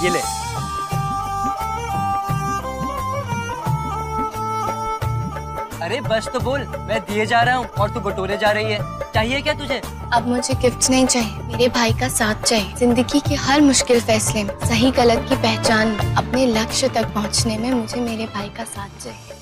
ये ले। अरे बस तो बोल, मैं दिए जा रहा हूँ और तू बटोरे जा रही है। चाहिए क्या तुझे? अब मुझे गिफ्ट नहीं चाहिए, मेरे भाई का साथ चाहिए। जिंदगी के हर मुश्किल फैसले में, सही गलत की पहचान में, अपने लक्ष्य तक पहुँचने में मुझे मेरे भाई का साथ चाहिए।